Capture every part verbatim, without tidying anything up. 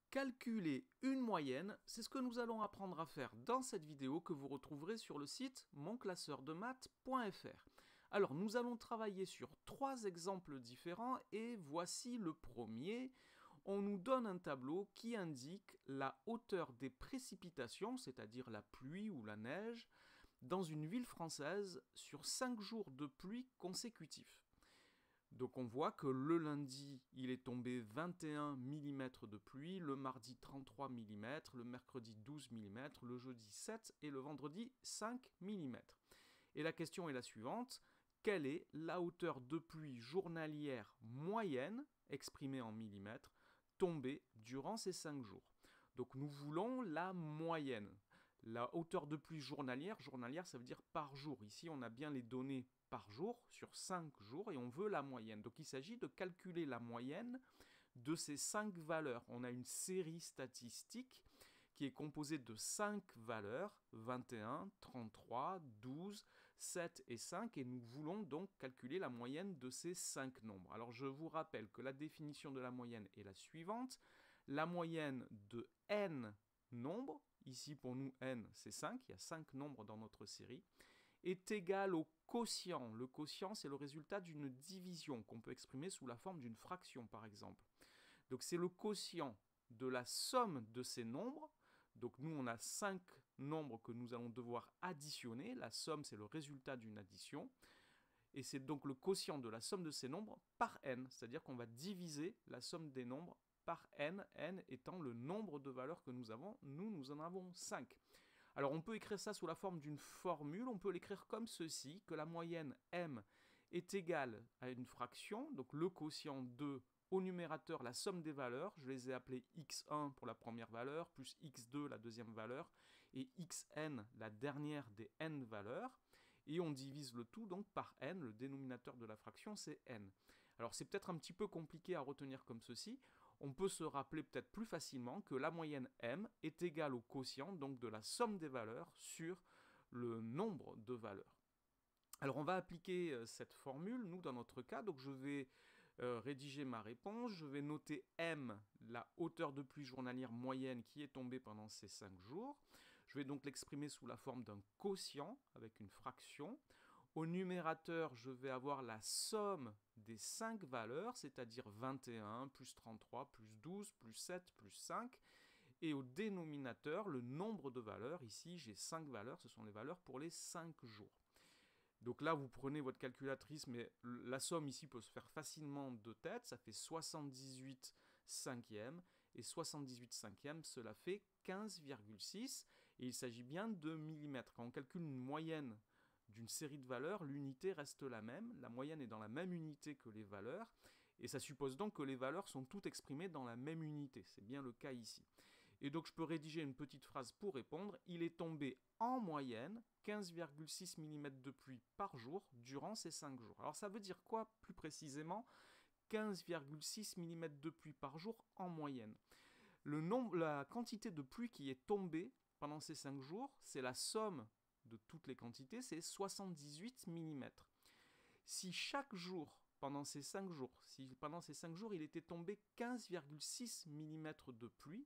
Calculer une moyenne, c'est ce que nous allons apprendre à faire dans cette vidéo que vous retrouverez sur le site mon classeur de maths point F R. Alors, nous allons travailler sur trois exemples différents et voici le premier. On nous donne un tableau qui indique la hauteur des précipitations, c'est-à-dire la pluie ou la neige, dans une ville française sur cinq jours de pluie consécutifs. Donc on voit que le lundi, il est tombé vingt et un millimètres de pluie, le mardi trente-trois millimètres, le mercredi douze millimètres, le jeudi sept et le vendredi cinq millimètres. Et la question est la suivante, quelle est la hauteur de pluie journalière moyenne, exprimée en millimètres, tombée durant ces cinq jours? Donc nous voulons la moyenne. La hauteur de pluie journalière, journalière ça veut dire par jour. Ici on a bien les données par jour, sur cinq jours, et on veut la moyenne. Donc il s'agit de calculer la moyenne de ces cinq valeurs. On a une série statistique qui est composée de cinq valeurs, vingt et un, trente-trois, douze, sept et cinq, et nous voulons donc calculer la moyenne de ces cinq nombres. Alors je vous rappelle que la définition de la moyenne est la suivante. La moyenne de n nombres, ici pour nous n c'est cinq, il y a cinq nombres dans notre série, est égal au quotient. Le quotient, c'est le résultat d'une division qu'on peut exprimer sous la forme d'une fraction, par exemple. Donc, c'est le quotient de la somme de ces nombres. Donc, nous, on a cinq nombres que nous allons devoir additionner. La somme, c'est le résultat d'une addition. Et c'est donc le quotient de la somme de ces nombres par n. C'est-à-dire qu'on va diviser la somme des nombres par n, n étant le nombre de valeurs que nous avons. Nous, nous en avons cinq. Alors on peut écrire ça sous la forme d'une formule, on peut l'écrire comme ceci, que la moyenne m est égale à une fraction, donc le quotient deux au numérateur, la somme des valeurs, je les ai appelées x un pour la première valeur, plus x deux la deuxième valeur, et xn la dernière des n valeurs, et on divise le tout donc par n, le dénominateur de la fraction c'est n. Alors c'est peut-être un petit peu compliqué à retenir comme ceci, on peut se rappeler peut-être plus facilement que la moyenne m est égale au quotient donc de la somme des valeurs sur le nombre de valeurs. Alors on va appliquer euh, cette formule, nous dans notre cas, donc je vais euh, rédiger ma réponse, je vais noter m, la hauteur de pluie journalière moyenne qui est tombée pendant ces cinq jours. Je vais donc l'exprimer sous la forme d'un quotient avec une fraction. Au numérateur, je vais avoir la somme des cinq valeurs, c'est-à-dire vingt et un, plus trente-trois, plus douze, plus sept, plus cinq. Et au dénominateur, le nombre de valeurs. Ici, j'ai cinq valeurs, ce sont les valeurs pour les cinq jours. Donc là, vous prenez votre calculatrice, mais la somme ici peut se faire facilement de tête. Ça fait soixante-dix-huit cinquièmes. Et soixante-dix-huit cinquièmes, cela fait quinze virgule six. Et il s'agit bien de millimètres. Quand on calcule une moyenne d'une série de valeurs, l'unité reste la même, la moyenne est dans la même unité que les valeurs, et ça suppose donc que les valeurs sont toutes exprimées dans la même unité, c'est bien le cas ici. Et donc je peux rédiger une petite phrase pour répondre, il est tombé en moyenne quinze virgule six millimètres de pluie par jour durant ces cinq jours. Alors ça veut dire quoi plus précisément quinze virgule six millimètres de pluie par jour en moyenne. Le nombre, la quantité de pluie qui est tombée pendant ces cinq jours, c'est la somme de toutes les quantités, c'est soixante-dix-huit millimètres. Si chaque jour, pendant ces cinq jours, si pendant ces cinq jours, il était tombé quinze virgule six millimètres de pluie,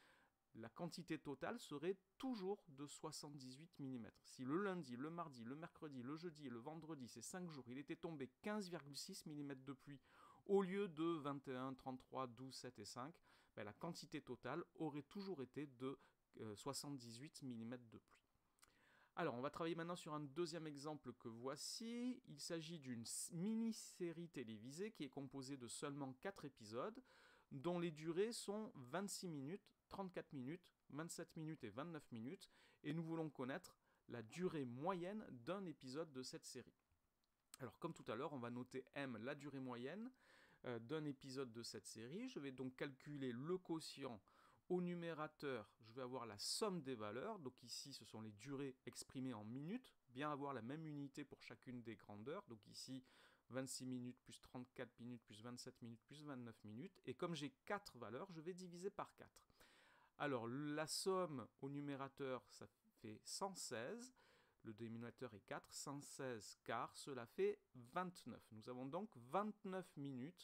la quantité totale serait toujours de soixante-dix-huit millimètres. Si le lundi, le mardi, le mercredi, le jeudi et le vendredi, ces cinq jours, il était tombé quinze virgule six millimètres de pluie au lieu de vingt et un, trente-trois, douze, sept et cinq, ben la quantité totale aurait toujours été de euh, soixante-dix-huit millimètres de pluie. Alors, on va travailler maintenant sur un deuxième exemple que voici. Il s'agit d'une mini-série télévisée qui est composée de seulement quatre épisodes, dont les durées sont vingt-six minutes, trente-quatre minutes, vingt-sept minutes et vingt-neuf minutes, et nous voulons connaître la durée moyenne d'un épisode de cette série. Alors, comme tout à l'heure, on va noter M, la durée moyenne euh, d'un épisode de cette série. Je vais donc calculer le quotient. Au numérateur, je vais avoir la somme des valeurs, donc ici ce sont les durées exprimées en minutes, bien avoir la même unité pour chacune des grandeurs, donc ici vingt-six minutes plus trente-quatre minutes plus vingt-sept minutes plus vingt-neuf minutes, et comme j'ai quatre valeurs, je vais diviser par quatre. Alors la somme au numérateur, ça fait cent seize, le dénominateur est quatre, cent seize quarts, cela fait vingt-neuf. Nous avons donc vingt-neuf minutes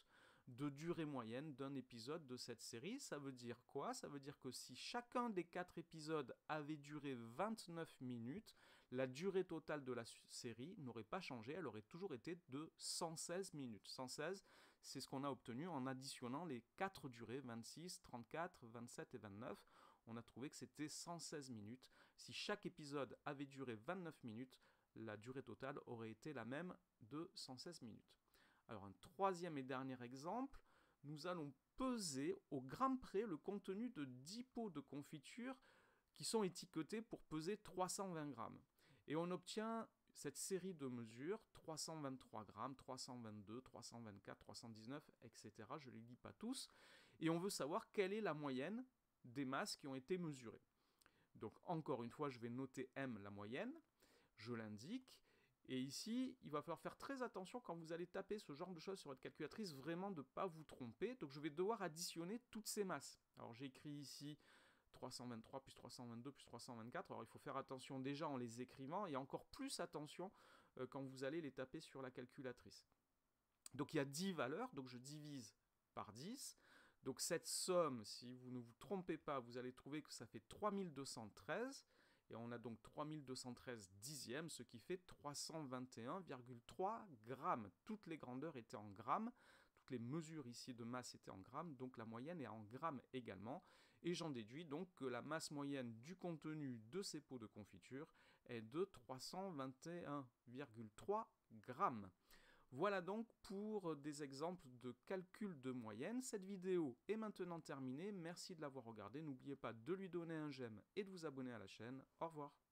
de durée moyenne d'un épisode de cette série. Ça veut dire quoi? Ça veut dire que si chacun des quatre épisodes avait duré vingt-neuf minutes, la durée totale de la série n'aurait pas changé, elle aurait toujours été de cent seize minutes. cent seize, c'est ce qu'on a obtenu en additionnant les quatre durées, vingt-six, trente-quatre, vingt-sept et vingt-neuf. On a trouvé que c'était cent seize minutes. Si chaque épisode avait duré vingt-neuf minutes, la durée totale aurait été la même de cent seize minutes. Alors un troisième et dernier exemple, nous allons peser au gramme près le contenu de dix pots de confiture qui sont étiquetés pour peser trois cent vingt grammes. Et on obtient cette série de mesures, trois cent vingt-trois grammes, trois cent vingt-deux, trois cent vingt-quatre, trois cent dix-neuf, et cetera. Je ne les lis pas tous. Et on veut savoir quelle est la moyenne des masses qui ont été mesurées. Donc encore une fois, je vais noter M, la moyenne. Je l'indique. Et ici, il va falloir faire très attention quand vous allez taper ce genre de choses sur votre calculatrice, vraiment de ne pas vous tromper. Donc je vais devoir additionner toutes ces masses. Alors j'ai écrit ici trois cent vingt-trois plus trois cent vingt-deux plus trois cent vingt-quatre. Alors il faut faire attention déjà en les écrivant et encore plus attention euh, quand vous allez les taper sur la calculatrice. Donc il y a dix valeurs, donc je divise par dix. Donc cette somme, si vous ne vous trompez pas, vous allez trouver que ça fait trois mille deux cent treize. Et on a donc trois mille deux cent treize dixièmes, ce qui fait trois cent vingt et un virgule trois grammes. Toutes les grandeurs étaient en grammes, toutes les mesures ici de masse étaient en grammes, donc la moyenne est en grammes également. Et j'en déduis donc que la masse moyenne du contenu de ces pots de confiture est de trois cent vingt et un virgule trois grammes. Voilà donc pour des exemples de calcul de moyenne. Cette vidéo est maintenant terminée. Merci de l'avoir regardée. N'oubliez pas de lui donner un j'aime et de vous abonner à la chaîne. Au revoir.